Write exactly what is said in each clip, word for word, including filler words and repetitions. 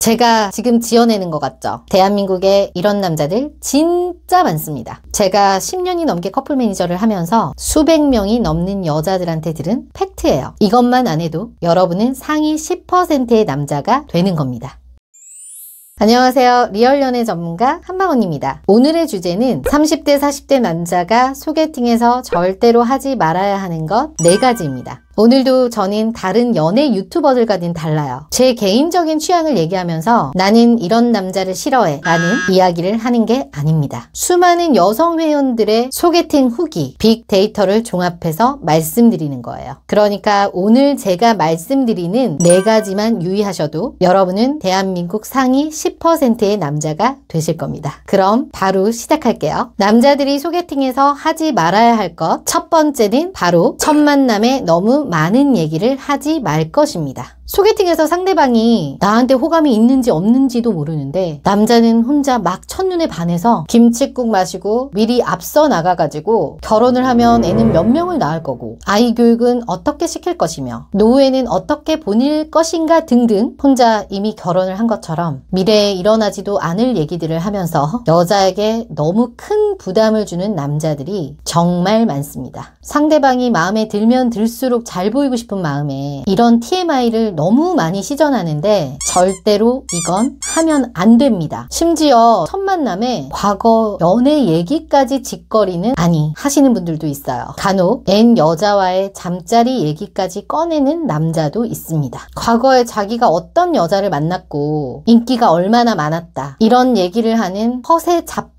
제가 지금 지어내는 것 같죠? 대한민국에 이런 남자들 진짜 많습니다. 제가 십 년이 넘게 커플 매니저를 하면서 수백 명이 넘는 여자들한테 들은 팩트예요. 이것만 안 해도 여러분은 상위 십 퍼센트의 남자가 되는 겁니다. 안녕하세요. 리얼연애 전문가 한방언입니다. 오늘의 주제는 삼십 대 사십 대 남자가 소개팅에서 절대로 하지 말아야 하는 것 네 가지입니다. 오늘도 저는 다른 연애 유튜버들과는 달라요. 제 개인적인 취향을 얘기하면서 나는 이런 남자를 싫어해 라는 이야기를 하는 게 아닙니다. 수많은 여성 회원들의 소개팅 후기, 빅데이터를 종합해서 말씀드리는 거예요. 그러니까 오늘 제가 말씀드리는 네 가지만 유의하셔도 여러분은 대한민국 상위 십 퍼센트의 남자가 되실 겁니다. 그럼 바로 시작할게요. 남자들이 소개팅에서 하지 말아야 할 것 첫 번째는 바로 첫 만남에 너무 많은 얘기를 하지 말 것입니다. 소개팅에서 상대방이 나한테 호감이 있는지 없는지도 모르는데 남자는 혼자 막 첫눈에 반해서 김칫국 마시고 미리 앞서 나가가지고 결혼을 하면 애는 몇 명을 낳을 거고 아이 교육은 어떻게 시킬 것이며 노후에는 어떻게 보낼 것인가 등등 혼자 이미 결혼을 한 것처럼 미래에 일어나지도 않을 얘기들을 하면서 여자에게 너무 큰 부담을 주는 남자들이 정말 많습니다. 상대방이 마음에 들면 들수록 잘 보이고 싶은 마음에 이런 티엠아이를 너무 많이 시전하는데 절대로 이건 하면 안 됩니다. 심지어 첫 만남에 과거 연애 얘기까지 짓거리는 아니 하시는 분들도 있어요. 간혹 앤 여자와의 잠자리 얘기까지 꺼내는 남자도 있습니다. 과거에 자기가 어떤 여자를 만났고 인기가 얼마나 많았다 이런 얘기를 하는 허세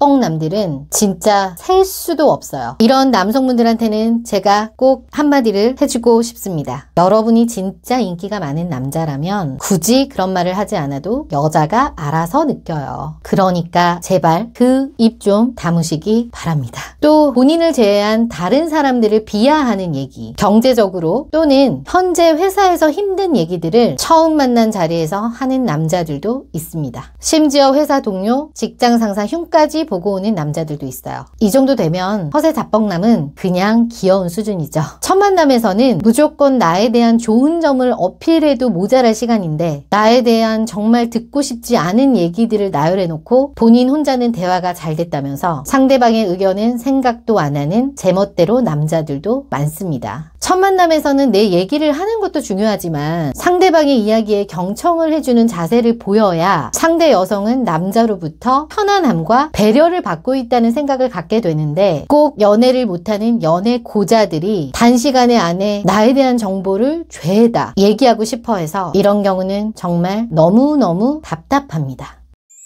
잡뻥남들은 진짜 셀 수도 없어요. 이런 남성분들한테는 제가 꼭 한마디를 해주고 싶습니다. 여러분이 진짜 인기가 많은 남자라면 굳이 그런 말을 하지 않아도 여자가 알아서 느껴요. 그러니까 제발 그 입 좀 다무시기 바랍니다. 또 본인을 제외한 다른 사람들을 비하하는 얘기, 경제적으로 또는 현재 회사에서 힘든 얘기들을 처음 만난 자리에서 하는 남자들도 있습니다. 심지어 회사 동료, 직장 상사 흉까지 보고 오는 남자들도 있어요. 이 정도 되면 허세 잡뻥남은 그냥 귀여운 수준이죠. 첫 만남에서는 무조건 나에 대한 좋은 점을 어필해도 모자랄 시간인데 나에 대한 정말 듣고 싶지 않은 얘기들을 나열해놓고 본인 혼자는 대화가 잘 됐다면서 상대방의 의견은 생각도 안 하는 제멋대로 남자들도 많습니다. 첫 만남에서는 내 얘기를 하는 것도 중요하지만 상대방의 이야기에 경청을 해주는 자세를 보여야 상대 여성은 남자로부터 편안함과 배려를 받고 있다는 생각을 갖게 되는데 꼭 연애를 못하는 연애 고자들이 단시간에 안에 나에 대한 정보를 죄다 얘기하고 싶어 해서 이런 경우는 정말 너무너무 답답합니다.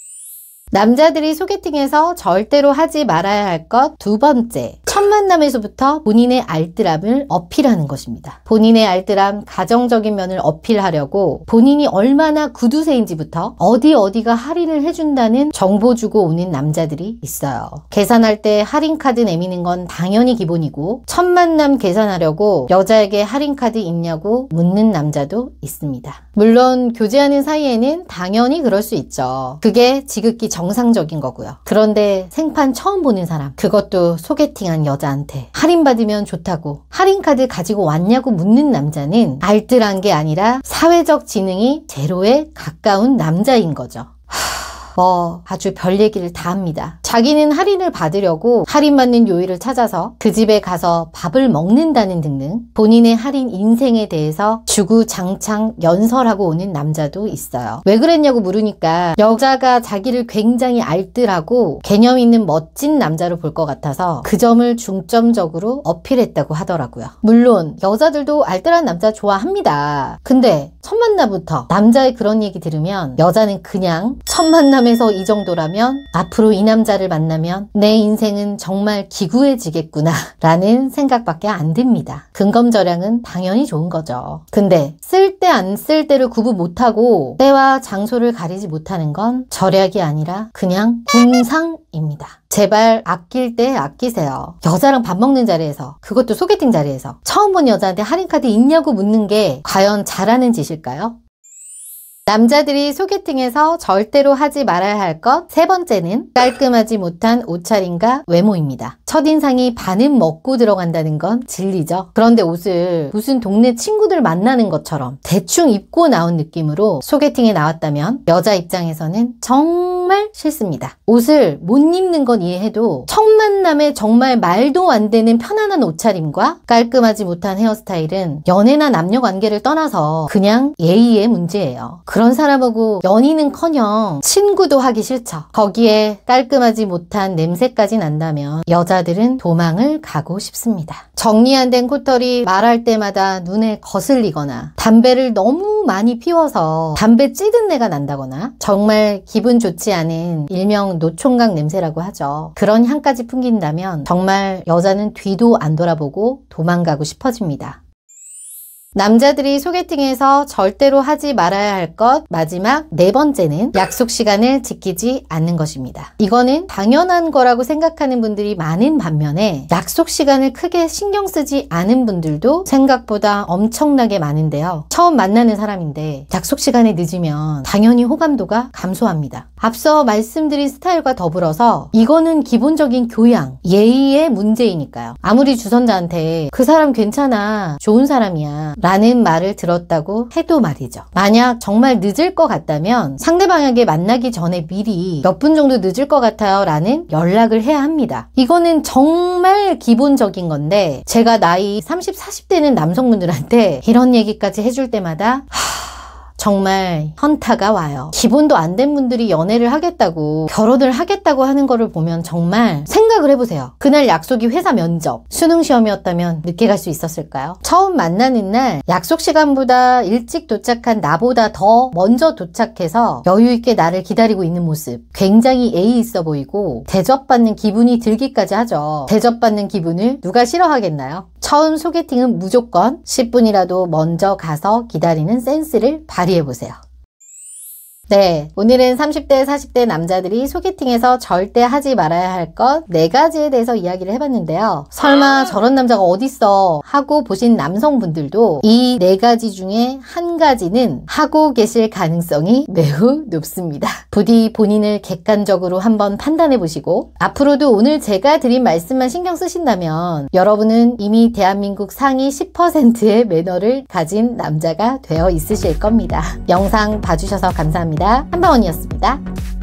남자들이 소개팅에서 절대로 하지 말아야 할 것 두 번째, 첫 만남에서부터 본인의 알뜰함을 어필하는 것입니다. 본인의 알뜰함, 가정적인 면을 어필하려고 본인이 얼마나 구두쇠인지부터 어디 어디가 할인을 해준다는 정보 주고 오는 남자들이 있어요. 계산할 때 할인카드 내미는 건 당연히 기본이고 첫 만남 계산하려고 여자에게 할인카드 있냐고 묻는 남자도 있습니다. 물론 교제하는 사이에는 당연히 그럴 수 있죠. 그게 지극히 정상적인 거고요. 그런데 생판 처음 보는 사람, 그것도 소개팅한 여자한테 할인받으면 좋다고 할인카드 가지고 왔냐고 묻는 남자는 알뜰한 게 아니라 사회적 지능이 제로에 가까운 남자인 거죠. 뭐 아주 별 얘기를 다 합니다. 자기는 할인을 받으려고 할인받는 요일을 찾아서 그 집에 가서 밥을 먹는다는 등등 본인의 할인 인생에 대해서 주구장창 연설하고 오는 남자도 있어요. 왜 그랬냐고 물으니까 여자가 자기를 굉장히 알뜰하고 개념 있는 멋진 남자로 볼 것 같아서 그 점을 중점적으로 어필했다고 하더라고요. 물론 여자들도 알뜰한 남자 좋아합니다. 근데 첫 만남부터 남자의 그런 얘기 들으면 여자는 그냥 첫 만남에서 이 정도라면 앞으로 이 남자를 만나면 내 인생은 정말 기구해지겠구나 라는 생각밖에 안 듭니다. 근검절약은 당연히 좋은 거죠. 근데 쓸 때 안 쓸 때를 구분 못하고 때와 장소를 가리지 못하는 건 절약이 아니라 그냥 궁상입니다. 제발 아낄 때 아끼세요. 여자랑 밥 먹는 자리에서, 그것도 소개팅 자리에서 처음 본 여자한테 할인카드 있냐고 묻는 게 과연 잘하는 짓일까요? 남자들이 소개팅에서 절대로 하지 말아야 할 것 세 번째는 깔끔하지 못한 옷차림과 외모입니다. 첫인상이 반은 먹고 들어간다는 건 진리죠. 그런데 옷을 무슨 동네 친구들 만나는 것처럼 대충 입고 나온 느낌으로 소개팅에 나왔다면 여자 입장에서는 정말 싫습니다. 옷을 못 입는 건 이해해도 첫 만남에 정말 말도 안 되는 편안한 옷차림과 깔끔하지 못한 헤어스타일은 연애나 남녀관계를 떠나서 그냥 예의의 문제예요. 그런 사람하고 연인은커녕 친구도 하기 싫죠. 거기에 깔끔하지 못한 냄새까지 난다면 여자들은 도망을 가고 싶습니다. 정리 안 된 코털이 말할 때마다 눈에 거슬리거나 담배를 너무 많이 피워서 담배 찌든 내가 난다거나 정말 기분 좋지 않은 일명 노총각 냄새라고 하죠. 그런 향까지 풍긴다면 정말 여자는 뒤도 안 돌아보고 도망가고 싶어집니다. 남자들이 소개팅에서 절대로 하지 말아야 할 것 마지막 네 번째는 약속 시간을 지키지 않는 것입니다. 이거는 당연한 거라고 생각하는 분들이 많은 반면에 약속 시간을 크게 신경 쓰지 않은 분들도 생각보다 엄청나게 많은데요. 처음 만나는 사람인데 약속 시간에 늦으면 당연히 호감도가 감소합니다. 앞서 말씀드린 스타일과 더불어서 이거는 기본적인 교양, 예의의 문제이니까요. 아무리 주선자한테 그 사람 괜찮아, 좋은 사람이야 라는 말을 들었다고 해도 말이죠. 만약 정말 늦을 것 같다면 상대방에게 만나기 전에 미리 몇 분 정도 늦을 것 같아요 라는 연락을 해야 합니다. 이거는 정말 기본적인 건데 제가 나이 삼십, 사십 대는 남성분들한테 이런 얘기까지 해줄 때마다 하... 정말 현타가 와요. 기본도 안 된 분들이 연애를 하겠다고 결혼을 하겠다고 하는 거를 보면 정말 생각을 해보세요. 그날 약속이 회사 면접, 수능 시험이었다면 늦게 갈 수 있었을까요? 처음 만나는 날 약속 시간보다 일찍 도착한 나보다 더 먼저 도착해서 여유 있게 나를 기다리고 있는 모습 굉장히 예의 있어 보이고 대접받는 기분이 들기까지 하죠. 대접받는 기분을 누가 싫어하겠나요? 처음 소개팅은 무조건 십 분이라도 먼저 가서 기다리는 센스를 발휘해보세요. 네, 오늘은 삼십 대, 사십 대 남자들이 소개팅에서 절대 하지 말아야 할 것 네 가지에 대해서 이야기를 해봤는데요. 설마 저런 남자가 어딨어 하고 보신 남성분들도 이 네 가지 중에 한 가지는 하고 계실 가능성이 매우 높습니다. 부디 본인을 객관적으로 한번 판단해보시고 앞으로도 오늘 제가 드린 말씀만 신경 쓰신다면 여러분은 이미 대한민국 상위 십 퍼센트의 매너를 가진 남자가 되어 있으실 겁니다. 영상 봐주셔서 감사합니다. 한방원이었습니다.